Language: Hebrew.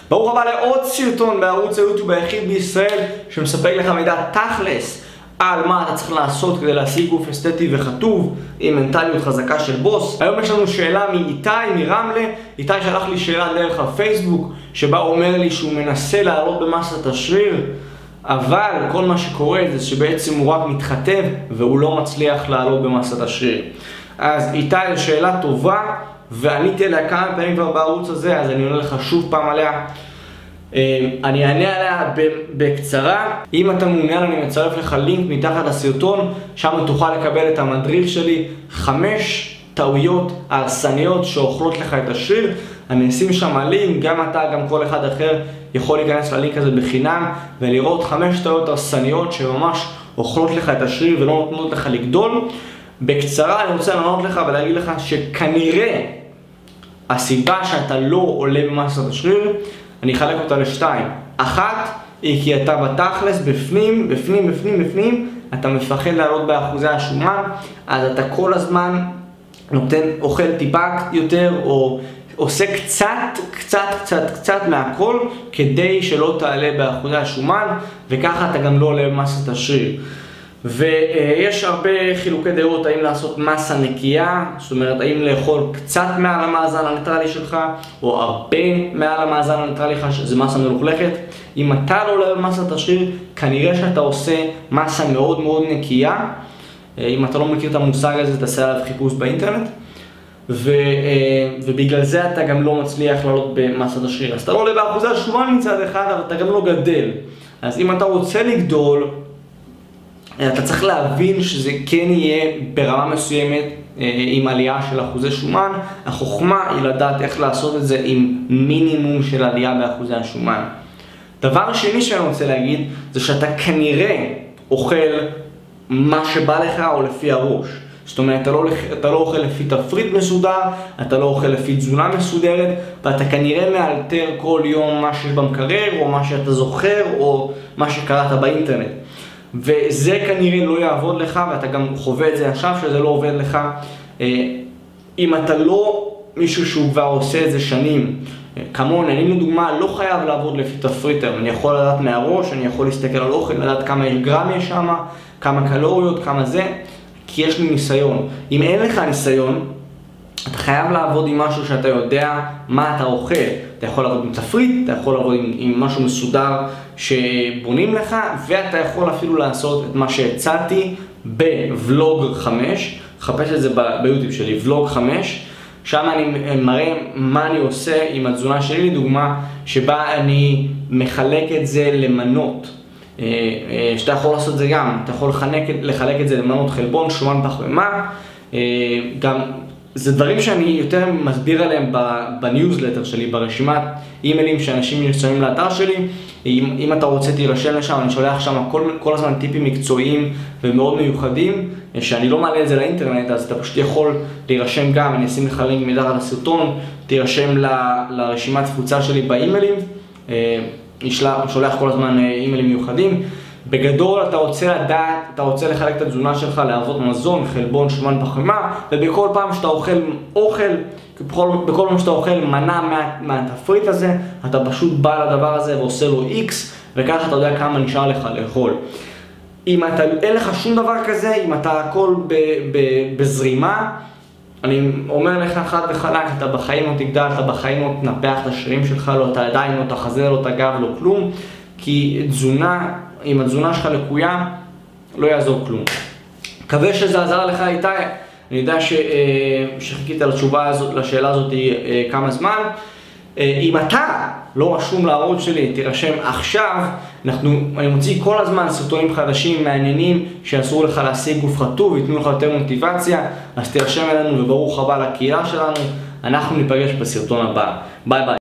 ברוך הבא לעוד סרטון בערוץ היוטיוב היחיד בישראל שמספק לך מידע תכלס על מה אתה צריך לעשות כדי להשיג גוף אסתטי וכתוב עם מנטליות חזקה של בוס. היום יש לנו שאלה מאיתי מרמלה. איתי שלח לי שאלה דרך הפייסבוק שבה הוא אומר לי שהוא מנסה לעלות במסת השריר, אבל כל מה שקורה זה שבעצם הוא רק מתחתב והוא לא מצליח לעלות במסת השריר. אז איתי, שאלה טובה ועניתי עליה כמה פעמים כבר בערוץ הזה, אז אני עונה לך שוב פעם עליה. אני אענה עליה בקצרה. אם אתה מעוניין אני מצרף לך לינק מתחת לסרטון, שם תוכל לקבל את המדריך שלי 5 טעויות הרסניות שאוכלות לך את השריר. אני אשים שם לינק, גם אתה גם כל אחד אחר יכול להיכנס ללינק הזה בחינם ולראות 5 טעויות הרסניות שממש אוכלות לך את השריר ולא נותנות לך לגדול. בקצרה אני רוצה לענות לך ולהגיד לך שכנראה הסיבה שאתה לא עולה במסת השריר, אני אחלק אותה לשתיים. אחת היא כי אתה בתכלס בפנים, אתה מפחד לעלות באחוזי השומן, אז אתה כל הזמן אוכל טיפה יותר או עושה קצת מהכל כדי שלא תעלה באחוזי השומן, וככה אתה גם לא עולה במסת השריר. ויש הרבה חילוקי דעות האם לעשות מסה נקייה, זאת אומרת האם לאכול קצת מעל המאזן הניטרלי שלך או הרבה מעל המאזן הניטרלי שלך שזה מסה מלוכלכת. אם אתה לא עולה במסת השריר כנראה שאתה עושה מסה מאוד מאוד נקייה. אם אתה לא מכיר את המושג הזה תעשה עליו חיפוש באינטרנט, ובגלל זה אתה גם לא מצליח לעלות במסת השריר. אז אתה לא עולה באחוזי השומן מצד אחד, אבל אתה גם לא גדל. אז אם אתה רוצה לגדול אתה צריך להבין שזה כן יהיה ברמה מסוימת עם עלייה של אחוזי שומן. החוכמה היא לדעת איך לעשות את זה עם מינימום של עלייה באחוזי השומן. דבר שני שאני רוצה להגיד זה שאתה כנראה אוכל מה שבא לך או לפי הראש. זאת אומרת אתה לא אוכל לפי תפריט מסודר, אתה לא אוכל לפי תזונה מסודרת, ואתה כנראה מאלתר כל יום מה שיש במקרר או מה שאתה זוכר או מה שקראת באינטרנט. וזה כנראה לא יעבוד לך, ואתה גם חווה את זה עכשיו שזה לא עובד לך. אם אתה לא מישהו שהוא כבר עושה את זה שנים, כמוני, אני לדוגמה לא חייב לעבוד לפי תפריטר. אני יכול לדעת מהראש, אני יכול להסתכל על אוכל, לדעת כמה גרם יש שם, כמה קלוריות, כמה זה, כי יש לי ניסיון. אם אין לך ניסיון, אתה חייב לעבוד עם משהו שאתה יודע מה אתה אוכל. אתה יכול לעבוד עם תפריט, אתה יכול לעבוד עם משהו מסודר שבונים לך, ואתה יכול אפילו לעשות את מה שהצעתי בוולוג 5, חפש את זה ביוטיוב שלי, וולוג 5, שם אני מראה מה אני עושה עם התזונה שלי, לדוגמה, שבה אני מחלק את זה למנות, שאתה יכול לעשות את זה גם, אתה יכול לחלק את זה למנות חלבון, שומן, פחמימה, גם זה דברים שאני יותר מסביר עליהם בניוזלטר שלי, ברשימת אימיילים שאנשים נרשמים לאתר שלי. אם אתה רוצה תירשם לשם, אני שולח שם כל הזמן טיפים מקצועיים ומאוד מיוחדים שאני לא מעלה את זה לאינטרנט, אז אתה פשוט יכול להירשם גם, אני אשים לך לינק מתחת לסרטון, תירשם לרשימת תפוצה שלי באימיילים, שולח כל הזמן אימיילים מיוחדים. בגדול אתה רוצה לדעת, אתה רוצה לחלק את התזונה שלך לאבות מזון, חלבון, שומן, פחמימה, ובכל פעם שאתה אוכל, בכל פעם שאתה אוכל מנה מהתפריט הזה, אתה פשוט בא לדבר הזה ועושה לו X, וככה אתה יודע כמה נשאר לך לאכול. אם אין לך שום דבר כזה, אם אתה הכל בזרימה, אני אומר לך חד וחלק, אתה בחיים לא תגדל, אתה בחיים לא תנפח את השרירים שלך, לא את הידיים, לא את החזה, לא את הגב, לא כלום, כי תזונה, אם התזונה שלך לקויה, לא יעזור כלום. מקווה שזה עזר לך איתי. אני יודע שחיכית לשאלה הזאת כמה זמן. אם אתה לא רשום לערוץ שלי, תירשם עכשיו. אני מוציא כל הזמן סרטונים חדשים מעניינים שיעזרו לך להשיג גוף חטוב ויתנו לך יותר מוטיבציה, אז תירשם אלינו וברוך הבא לקהילה שלנו. אנחנו ניפגש בסרטון הבא. ביי ביי.